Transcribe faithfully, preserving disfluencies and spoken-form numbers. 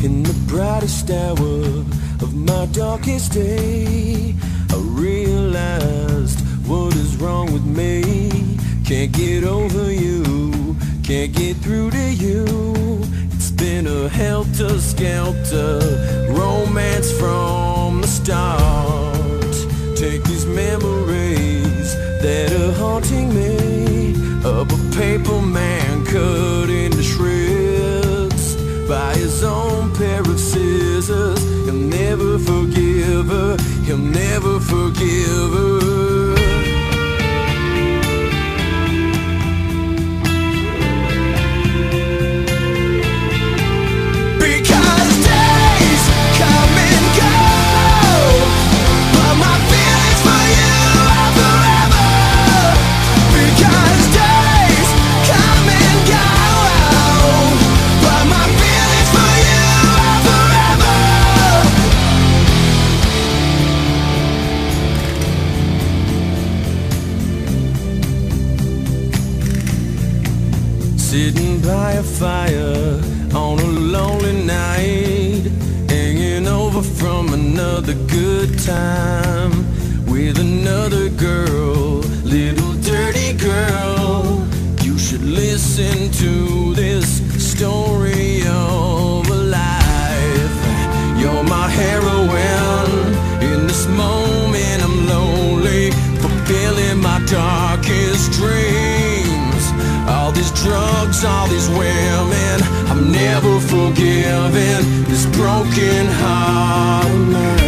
In the brightest hour of my darkest day, I realized what is wrong with me. Can't get over you, can't get through to you. It's been a helter-skelter romance from the start. Take these memories that are haunting me, of a paper man cut into shreds by his own pair of scissors. He'll never forgive her, he'll never forgive her. Because days come and go, but my feelings for you are forever. Because days come and go, but my feelings for you are forever. Sitting by a fire on a lonely night, hanging over from another good time with another girl, little dirty girl. You should listen to this story of a life. You're my heroine. In this moment I'm lonely, fulfilling my darkest dreams. All these drugs, all these women, I'm never forgiving this broken heart of mine.